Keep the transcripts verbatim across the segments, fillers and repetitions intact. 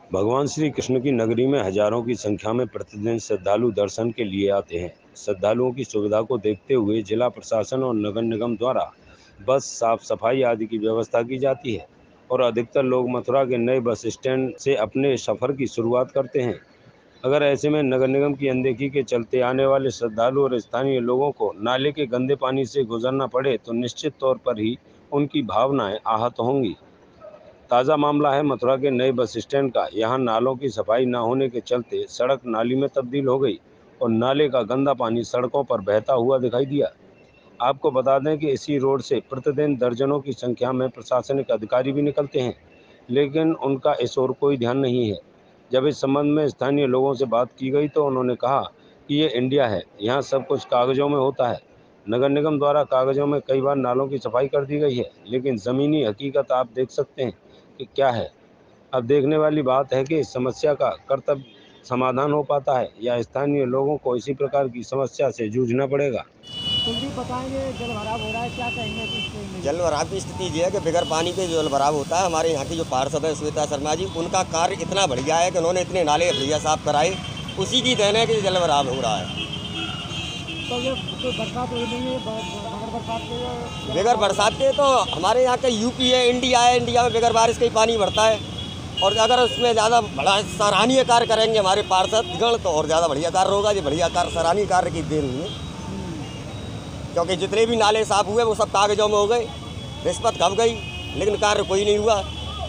भगवान श्री कृष्ण की नगरी में हजारों की संख्या में प्रतिदिन श्रद्धालु दर्शन के लिए आते हैं। श्रद्धालुओं की सुविधा को देखते हुए जिला प्रशासन और नगर निगम द्वारा बस, साफ सफाई आदि की व्यवस्था की जाती है और अधिकतर लोग मथुरा के नए बस स्टैंड से अपने सफर की शुरुआत करते हैं। अगर ऐसे में नगर निगम की अनदेखी के चलते आने वाले श्रद्धालु और स्थानीय लोगों को नाले के गंदे पानी से गुजरना पड़े तो निश्चित तौर पर ही उनकी भावनाएं आहत होंगी। ताज़ा मामला है मथुरा के नए बस स्टैंड का। यहाँ नालों की सफाई न होने के चलते सड़क नाली में तब्दील हो गई और नाले का गंदा पानी सड़कों पर बहता हुआ दिखाई दिया। आपको बता दें कि इसी रोड से प्रतिदिन दर्जनों की संख्या में प्रशासनिक अधिकारी भी निकलते हैं, लेकिन उनका इस ओर कोई ध्यान नहीं है। जब इस संबंध में स्थानीय लोगों से बात की गई तो उन्होंने कहा कि ये इंडिया है, यहाँ सब कुछ कागजों में होता है। नगर निगम द्वारा कागजों में कई बार नालों की सफाई कर दी गई है, लेकिन ज़मीनी हकीकत आप देख सकते हैं कि क्या है। अब देखने वाली बात है कि इस समस्या का कर्तव्य समाधान हो पाता है या स्थानीय लोगों को इसी प्रकार की समस्या से जूझना पड़ेगा। कुलदीप बताएंगे, जल भराव हो रहा है, क्या कहेंगे इस जल भराव की स्थिति ये है कि बगैर पानी के जल भराव होता है। हमारे यहाँ की जो पार्षद है श्वेता शर्मा जी, उनका कार्य इतना बढ़िया है कि उन्होंने इतने नाले भैया साफ कराए, उसी की देन है कि जल भराव हो रहा है। तो ये कोई बरसात हुई नहीं है, बगैर बरसात के बगैर बरसात के तो हमारे यहाँ का यूपी है, इंडिया है, इंडिया में बगैर बारिश का ही पानी बढ़ता है। और अगर उसमें ज़्यादा बड़ा सराहनीय कार्य करेंगे हमारे पार्षदगण तो और ज़्यादा बढ़िया कार्य होगा। ये बढ़िया कार्य सराहनीय कार्य की देन है, क्योंकि जितने भी नाले साफ हुए वो सब कागजों में हो गए, रिश्वत खप गई, लेकिन कार्य कोई नहीं हुआ।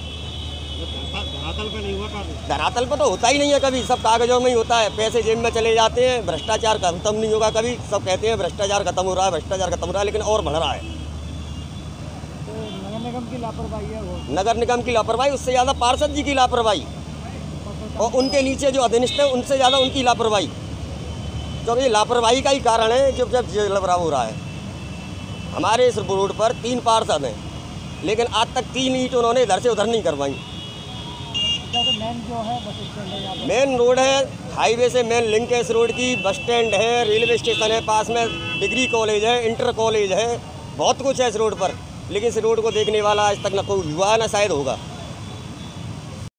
धरातल पे नहीं हुआ कार्य। धरातल पर तो होता ही नहीं है कभी, सब कागजों में ही होता है। पैसे जेब में चले जाते हैं, भ्रष्टाचार खत्म नहीं होगा कभी। सब कहते हैं भ्रष्टाचार खत्म हो रहा है, भ्रष्टाचार खत्म हो रहा है, लेकिन और बढ़ रहा है। तो नगर निगम की लापरवाही है वो। नगर निगम की लापरवाही, उससे ज़्यादा पार्षद जी की लापरवाही और उनके नीचे जो अधीनस्थ है उनसे ज़्यादा उनकी लापरवाही, क्योंकि लापरवाही का ही कारण है जब जब जल भराव हो रहा है। हमारे इस रोड पर तीन पार्षद हैं, लेकिन आज तक तीन ईंट उन्होंने इधर से उधर नहीं करवाई। मेन जो है बस स्टैंड है, यहाँ पर मेन रोड है, हाईवे से मेन लिंक है इस रोड की। बस स्टैंड है, रेलवे स्टेशन है, पास में डिग्री कॉलेज है, इंटर कॉलेज है, बहुत कुछ है इस रोड पर, लेकिन इस रोड को देखने वाला आज तक न कोई हुआ है न शायद होगा।